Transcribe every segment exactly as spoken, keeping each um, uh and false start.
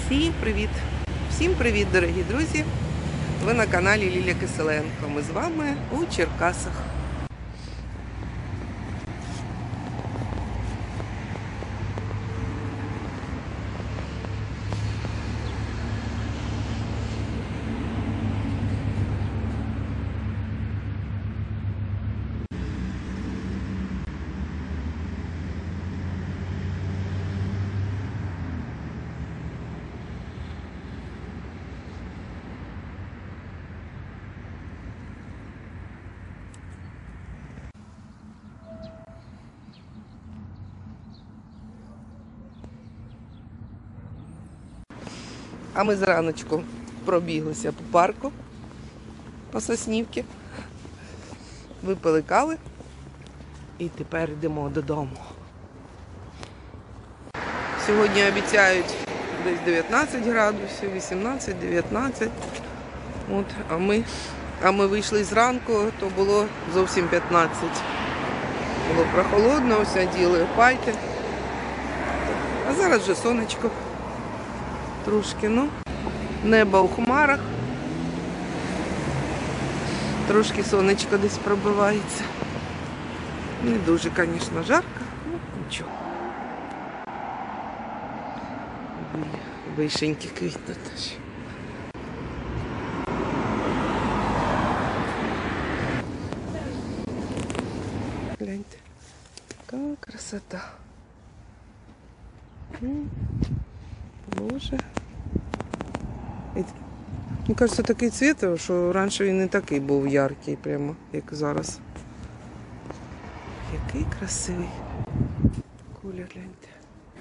Всім привіт! Всім привіт, дорогі друзі! Ви на каналі Ліля Киселенко. Ми з вами у Черкасах. А ми зраночку пробіглися по парку, по Соснівці, випили кави і тепер йдемо додому. Сьогодні обіцяють десь дев'ятнадцять градусів, вісімнадцять-дев'ятнадцять. От, а ми, а ми вийшли зранку, то було зовсім п'ятнадцять. Було прохолодно, ось оділи пальти. А зараз вже сонечко. Трошки, ну, небо у хмарах. Трошки сонечко десь пробивається. Не дуже, звісно, жарко, ну нічого. Вишеньки квітнуть. Гляньте, яка красота. Боже. Мені кажеться, такий цвіт, що раніше він не такий був яркий, прямо, як зараз. Який красивий колір, гляньте.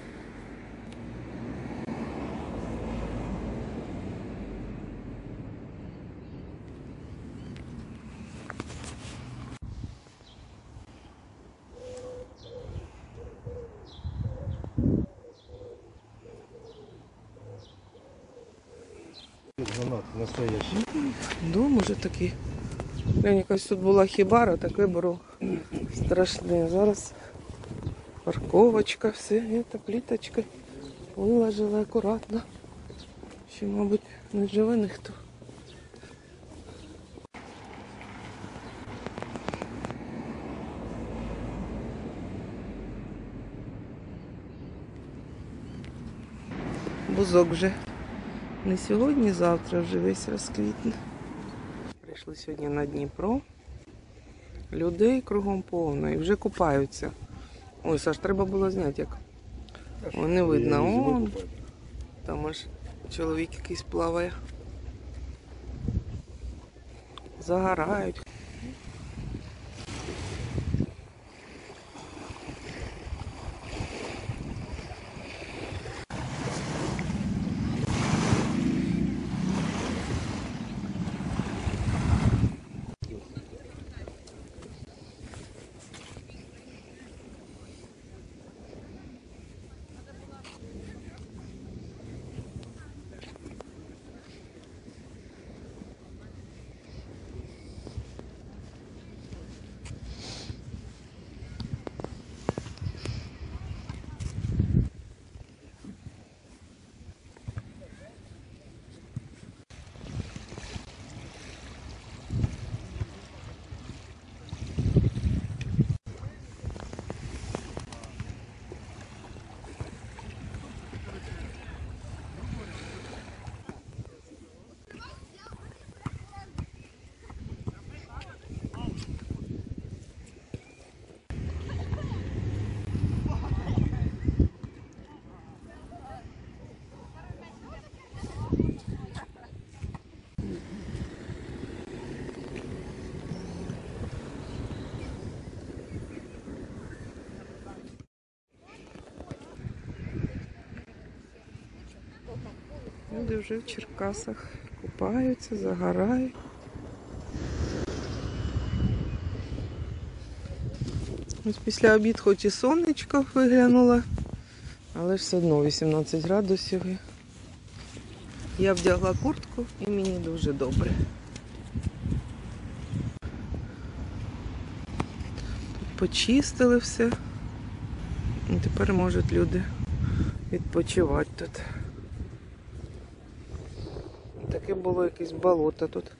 Настоящий. Дом уже такий. Глянь, якась тут була хібара, так вибору страшне. Зараз парковочка, все, це пліточка. Виложили акуратно. Ще, мабуть, не живе ніхто. Бузок вже не сьогодні, завтра вже весь розквітне. Прийшли сьогодні на Дніпро. Людей кругом повно і вже купаються. Ой, Саш, треба було зняти як. О, не видно. О, там аж чоловік якийсь плаває. Загорають. Люди вже в Черкасах купаються, загорають. Ось після обід хоч і сонечко виглянуло, але ж все одно вісімнадцять градусів. Я вдягла куртку і мені дуже добре. Тут почистили все. І тепер можуть люди відпочивати тут. Таке було якесь болото тут.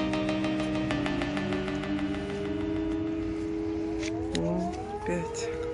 Ну, опять.